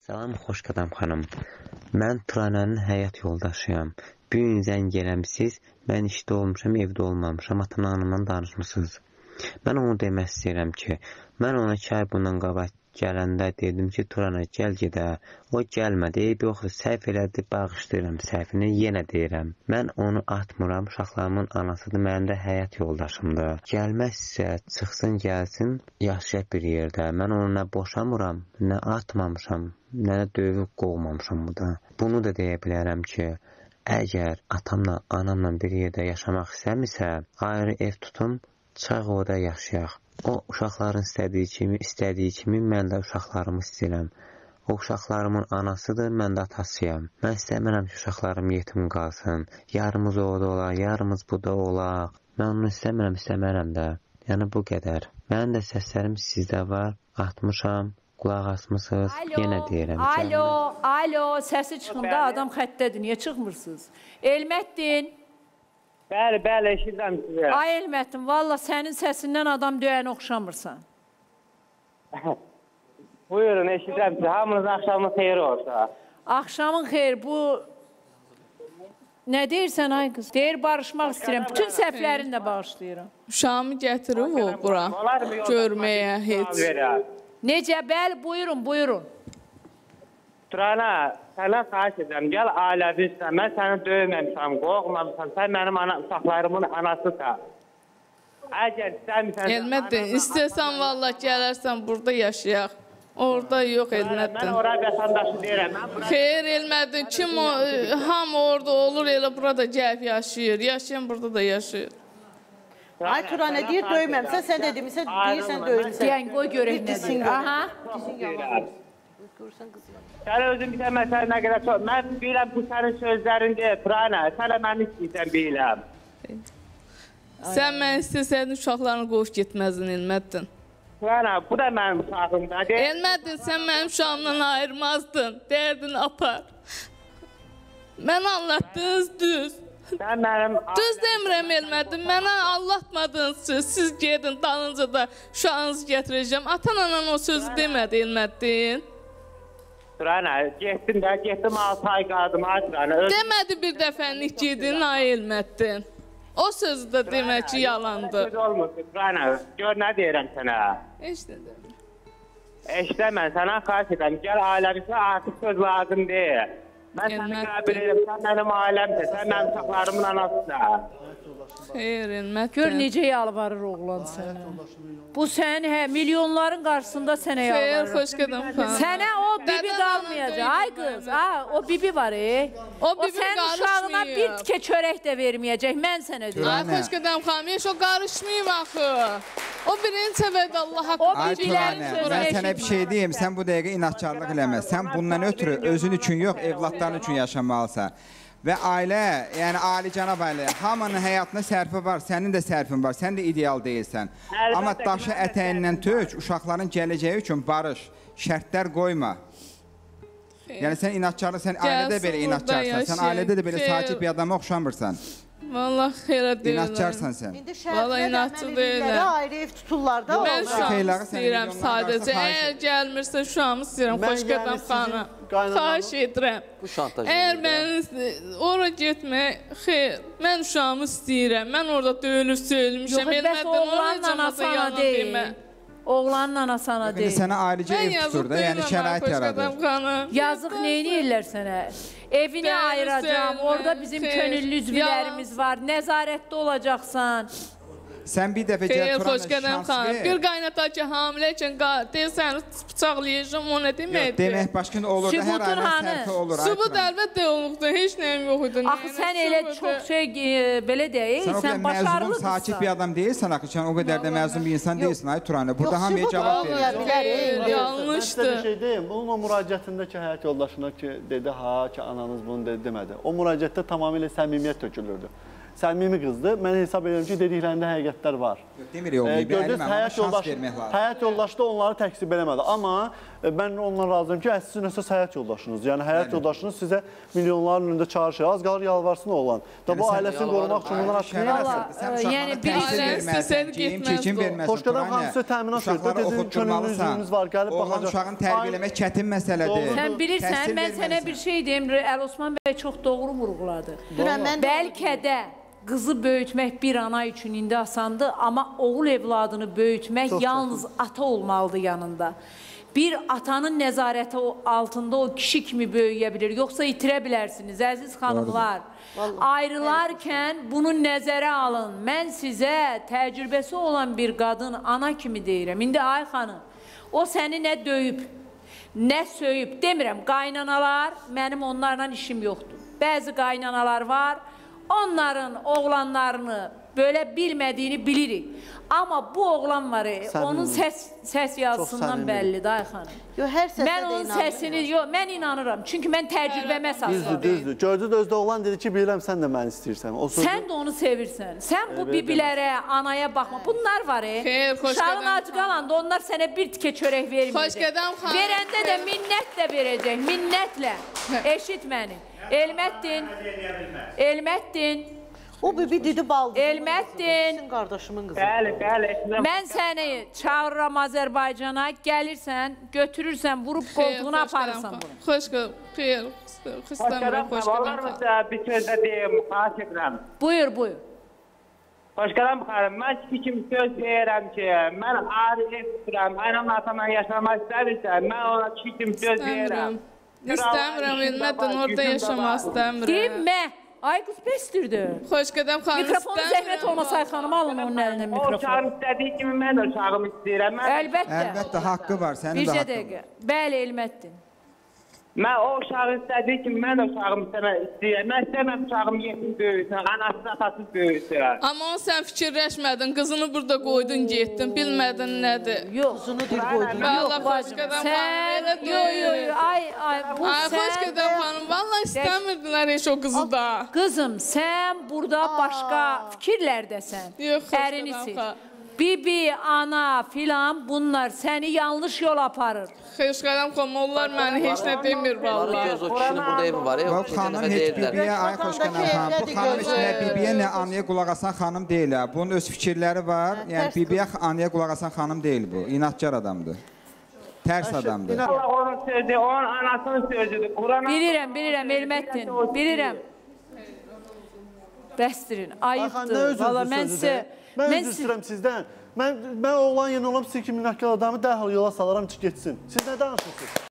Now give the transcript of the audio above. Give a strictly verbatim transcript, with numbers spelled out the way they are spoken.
Salam, xoş qadam xanım. Mən Turanənin həyat yoldaşıyam. Bu gün zəng eləmişsiniz, mən işdə olmuşam, evdə olmamışam, atan hanımla danışmışsınız. Mən onu demək istəyirəm ki, mən ona iki ay bundan qabaq gələndə dedim ki, Turanə gəl gedə. O gəlmədi, eyb yoxdur, səhv elədi, bağışlayıram səhvini, yenə deyirəm. Mən onu atmıram, uşaqlarımın anasıdır, mənim də həyat yoldaşımdır. Gəlməzsə, çıxsın, gəlsin, yaşayaq bir yerdə. Mən onu nə boşamıram, nə atmamışam, nə də döyüb qovmamışam bu da. Bunu da deyə bilərəm ki, əgər atamla, anamla bir yerdə yaşamaq istəmirsə, ayrı ev tutum, çıxaq orada yaşayaq. O, uşaqların istədiyi kimi, istədiyi kimi mən də uşaqlarımı istəyirəm. O, uşaqlarımın anasıdır, mən də atasıyam. Mən istəmirəm ki, uşaqlarım yetim qalsın. Yarımız orada olar, yarımız burada olar. Mən onu istəmirəm, istəmərəm də. Yəni, bu qədər. Mənim də səslərim sizdə var, atmışam. Qulaq asmısınız, alo, yenə deyirəm. Alo, alo, səsi çıxında adam xəttədir, niyə çıxmırsınız? Elməddin. Bəli, bəli, eşidirəm sizə. Ay Elməddin, valla sənin səsindən adam döyən oxşamırsan. Buyurun, eşidirəm sizə. Hamınız axşamın xeyri olsa. Axşamın xeyri, bu... Nə deyirsən ay qız? Deyir, barışmaq istəyirəm. Bütün səhvlərini də bağışlayıram. Uşağımı gətirib o bura, görməyə heç. Necə, bəli, buyurun, buyurun. Turanə, sənə xahiş edirəm, gəl ailəvisən, mən səni döyməmişəm, qoğmamışam, sən mənim uşaqlarımın anasısan. Əgər istəmirsən... Elməddin, istəsən valla gələrsən, burada yaşayaq. Orada yox Elməddin. Mən oraya vətəndaşı deyirəm. Xeyr Elməddin, kim o, hamı orada olur, elə burada gəlib yaşayır, yaşayan burada da yaşayır. Ay Turanə deyir, döyməmsən, sən də demişsən, deyirsən döyürsən. Deyən, qoy görək nə deyir. Aha. Sən özün bir də məsələ nə qədər çox... Mən biləm, bu sənin sözlərin deyil, Turanə, sən də mən istəyirsən biləm. Sən mən istəsəydin, uşaqlarını qovub getməzdin Elməddin. Turanə, bu da mənim uşağımdadır. Elməddin, sən mənim uşağımdan ayırmazdın, dərdini apar. Mən anlattınız düz. Sən mənim... Düz demirəm Elməddin, mənə anlatmadınız ki, siz gedin, dalınca da uşağınızı gətirəcəm. Atan-anan o sözü demədi Elməddin. Turanə, getdim də, getdim altı ay qaldım, ay Turanə. Demədi bir dəfəlik gedin, ay Elməddin. O sözü də demək ki, yalandır. Söz olmur, Turanə, gör nə deyirəm sənə. Eşlədim. Eşləmən, sənə xahiş edirəm, gəl ailəmizə artıq söz lazım deyil. Mən səni qəbul edirəm, sən mənim ailəmdir, sən mənim uşaqlarımın anasıdır. Xeyr, Elməddin. Gör necə yalvarır oğlan sənə. Bu sənin hə, milyonların qarşısında sənə yalvarır. Xeyr, xoş qadam xanım. Sənə o bibi qalmayacaq. Ay qız, ha, o bibi var, e. O O sənin uşağına bir tikə çörək də verməyəcək, mən sənə deyirəm. Ay, xoş qadam xanım, heç o qarışmayayım axı. O birinci səbədə Allah haqqı. Ay Turanə, mən sənə bir şey deyim, sən bu dəqiqə inatkarlıq eləməz. Sən bundan ötürü özün üçün yox, evlatların üçün yaşamalısan. Və ailə, yəni alicənab ailə, hamının həyatına sərfi var, sənin də sərfin var, sən də ideal deyilsən. Amma daşı ətəyindən tök, uşaqların gələcəyi üçün barış, şərtlər qoyma. Yəni sən inatkarlıq, sən ailədə belə inatkarsan, sən ailədə də belə sakit bir adama oxşamırsan. Vallahi xeyrə deyirlər. İnatkarsan sən. İndi şəhərdə evlərə ayrı ev tuturlar da. Mən uşağımı istəyirəm sadəcə. Əgər gəlmirsə uşağımı istəyirəm, xoş qadam xanım. Xahiş edirəm. Əgər mən ora getmək, xeyr, mən uşağımı istəyirəm. Mən orada döyülüb, söylümüşəm. Yox, bəs oğlanın anasına deyil. Oğlanın anasına deyil. Sənə ayrıca ev tutur da, yəni şərait yaradır. Yazıq neyniyirlər sənə? Evini ayıracağım, orada bizim könüllü üzvlərimiz var, nəzarətdə olacaqsan. Sən bir dəfə gəl Turanə şans ver. Bir qaynata ki, hamiləykən deyəsən, bıçaqlayacağım, o nə deməkdir? Demək başqında olur da, hər ailənin sərfi olur. Sübut əlbəttə olmaqdır, heç nəyim yox idi. Axı sən elə çox şey, belə deyil, sən başarılıdırsan. Sən sakit bir adam deyilsən, axı, sən o qədər də məzun bir insan deyilsin, ay Turanə. Burada hamıya cavab verir. Yanlışdır. Mən bir şey deyim, bunun o müraciətindəki həyat yoldaşına ki, dedi, ha ki, ananız bunu dedi, demədi. O müraciətdə tamamilə səmimiyyət tökülürdü. Səmimi qızdır. Mən hesab edirəm ki, dediklərində həqiqətlər var. Demirik olmayıb, gördünüz, həyat yoldaşı da onları təksib eləmədi. Amma mən onunla razıyam ki, siz nəsə həyat yoldaşınız. Yəni həyat yoldaşınız sizə milyonların önündə çağırışır. Az qalır yalvarsın oğlan. Da bu ailəsini qorumaq üçün bunlar haqqında Valla, yəni bir Xoşqədəm xanım sizə təminat verir. Bizim könüllüyümüz var, gəlib baxacaq. Oğlan uşağın tərbiyə çətin məsələdir. Sən bilirsən, mən sənə bir şey deyim, Əl Osman bəy çox doğru vurğuladı. Bəlkə də qızı böyütmək bir ana üçün indi asandır, amma oğul evladını böyütmək yalnız ata olmalıdır yanında. Bir atanın nəzarəti altında o kişi kimi böyüyə bilir, yoxsa itirə bilərsiniz, əziz xanımlar. Ayrılarkən bunu nəzərə alın. Mən sizə təcrübəsi olan bir qadın, ana kimi deyirəm. İndi ay xanım, o səni nə döyüb, nə söyüb, demirəm, qaynanalar, mənim onlarla işim yoxdur. Bəzi qaynanalar var, onların oğlanlarını böyle bilmədiyini bilirik. Amma bu oğlan var, onun səs, səs yazısından bəllidir, ay xanım. Mən onun səsini, yox, mən inanıram. Çünki mən təcrübəmə əsaslandım. Düzdür, düzdür. Gördü də özdə oğlan dedi ki, bilirəm, sən də məni istəyirsən. Sən də onu sevirsən. Sən bu bibilərə, anaya baxma. Bunlar var, uşağın acı qalanda onlar sənə bir tikə çörək verməyəcək. Verəndə də minnətlə verəcək, minnətlə. Eşit məni. Elməddin, Elməddin. O bibi dedi baldı. Elməddin. Qardaşımın qızı. Bəli, bəli. Mən səni çağırıram Azərbaycana, gəlirsən, götürürsən, vurub qoltuğuna aparırsan bunu. Xoş qıl, xeyr, xüstəmirəm, xoş qılım. Olar mı bir sözdə deyim, xahiş edirəm. Buyur, buyur. Xoş qılım xanım, mən kim söz deyirəm ki, mən ayrı ev tuturam, aynı atamla yaşamaq istəmirsən, mən ona kim söz deyirəm. İstəmirəm, Elməddin, orada yaşamaq istəmirəm. Demə. Ay qız pestirdi. Xoş qədəm xanım, mikrofonu zəhmət olmasa ay xanım alın onun əlindən mikrofonu. O uşağın istədiyi kimi mən də uşağımı istəyirəm. Əlbəttə. Əlbəttə, haqqı var, sənin də haqqın. haqqın. Bircə dəqiqə. Bəli, Elməddin. Mən o uşağı istədiyi kimi mən də uşağımı istəyirəm. Mən istəməm uşağım yetim böyüsün, anasız atasız böyüsün. Amma onu sən fikirləşmədin, qızını burada qoydun, getdin, bilmədin nədir. Yox, qızını dil qoydun. Valla xoş qədəm xanım, elə Yox, yox, ay, ay, bu Ay, xoş qədəm xanım, valla istəmirdilər heç o qızı da. Qızım, sən burada başqa fikirlərdəsən. Yox, xoş Ərinisi. Bibi, ana filan bunlar səni yanlış yol aparır. Xoş qədəm xanım, onlar məni heç nə demir valla. Göz o kişinin burada evi var. Bu xanım heç bibiyə, ay xoş qədəm xanım, bu xanım heç nə bibiyə, nə anaya qulaq asan xanım deyil. Bunun öz fikirləri var. Yəni bibiyə, anaya qulaq asan xanım deyil bu. İnatçar adamdır. Tərs adamdır. Allah onun sözü, onun anasının sözüdür. Bilirəm, bilirəm, Elməddin, bilirəm. Bəstirin, ayıbdır. Valla mən sizə... Mən üzr istəyirəm sizdən. Mən oğlan yeni olam, siz kimi nakil adamı dərhal yola salaram ki, getsin. Siz nə danışırsınız?